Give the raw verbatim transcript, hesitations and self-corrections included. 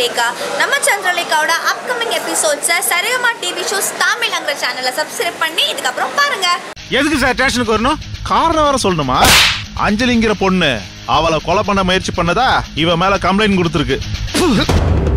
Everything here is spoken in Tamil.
Chandralekha. நம்ம Chandralekhaவோட upcoming episodes Saregama T V Shows தமிழ்ங்கற சேனலை subscribe பண்ணி இதுக்கு அப்புறம் பாருங்க. எதுக்கு சார் ஸ்டேஷனுக்கு வரணும்? காரணம் வர சொல்லணுமா? அஞ்சலிங்கிற பொண்ணு அவளை கொலை பண்ண முயற்சி பண்ணதா இவ மேல கம்ப்ளைண்ட் கொடுத்திருக்கு.